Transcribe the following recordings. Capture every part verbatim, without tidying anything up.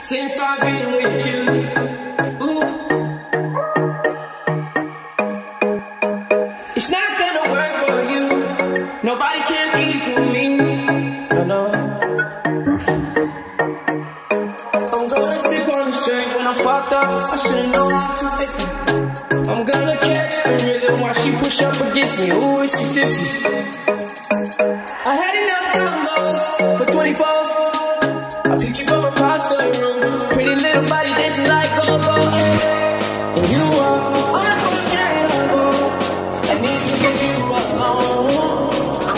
since I've been with you. Ooh. It's not gonna work for you. Nobody can equal me. No, no. I'm gonna sip on the strength when I'm fucked up. I should've known how to fix it. I'm gonna catch the rhythm while she push up against me. Ooh, is she tipsy? I had enough combos for twenty-four. I picked you from across the room. Pretty little body dancing like go-go. And you are unforgettable. I need to get you alone.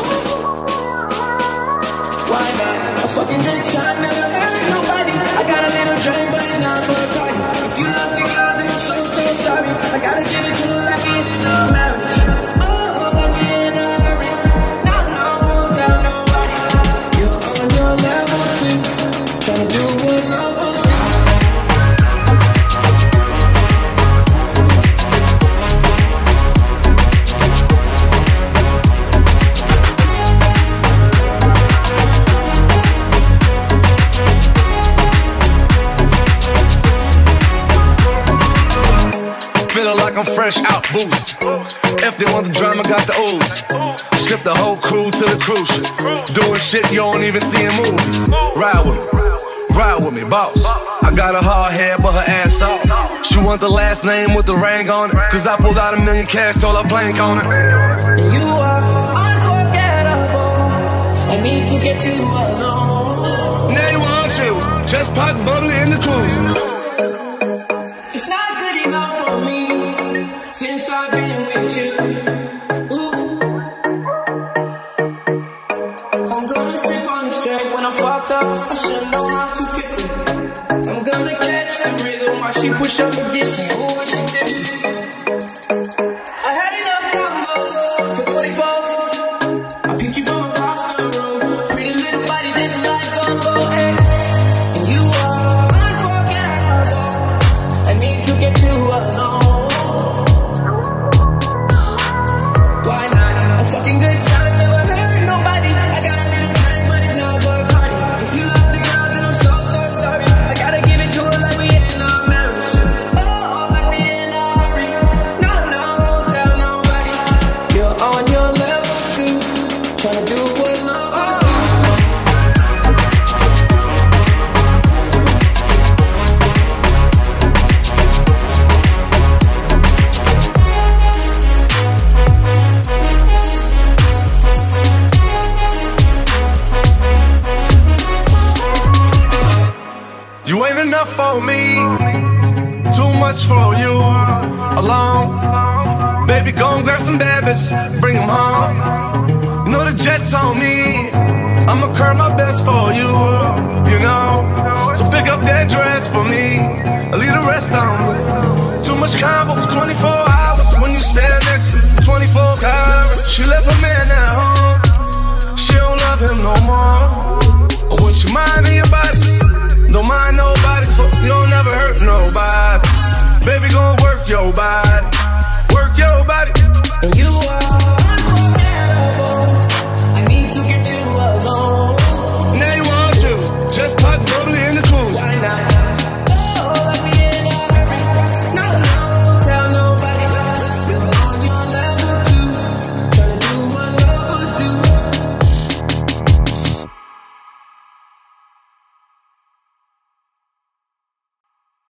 Why not? A fucking good time, never hurt nobody. I got a little drink, but it's not for a party. If you love the girl, then I'm so, so sorry. I gotta give it to her like we in a marriage. Oh, like we in a hurry. No, no, won't tell nobody. You're on your level too. Tryna do what lovers do. Feeling like I'm fresh out boost. If they want the drama, got the ooze. Ship the whole crew to the cruise ship. Doing shit you don't even see in movies. Ride with me, ride with me, boss. I got a hard head, but her ass off. She want the last name with the ring on it. Cause I pulled out a million cash, told her blank on it. And you are unforgettable. I need to get you alone. Now you want chills, just pop bubbly in the cruise. It's not good enough for me since I've been with you. Ooh. I'm gonna sip on the strength when I'm fucked up. I should've known how to fix it. I'm gonna catch the rhythm while she push up against me. Ooh, she tipsy. I had enough combos for twenty-four. I picked you from across the room. Pretty little body dancing like go-go. And you are unforgettable. I need to get you alone. Why not? A fucking good time, never hurt nobody. I got a little drink, but it's not for a party. If you love the girl, then I'm so, so sorry. I gotta give it to her like we in a marriage. Oh, like we in a hurry. No, no, won't tell nobody. You're on your level too. Tryna do what lovers do. You ain't enough for me, too much for you alone. Baby, go and grab some babies, bring them home. You know the jet's on me, I'ma curb my best for you, you know. So pick up that dress for me, leave the rest on me. Too much combo for twenty-four hours when you stand next to me, twenty-four hours. She left her man at home, she don't love him no more. I want your mind in your body, don't mind nobody, so you don't never hurt nobody. Baby, gon' work your body.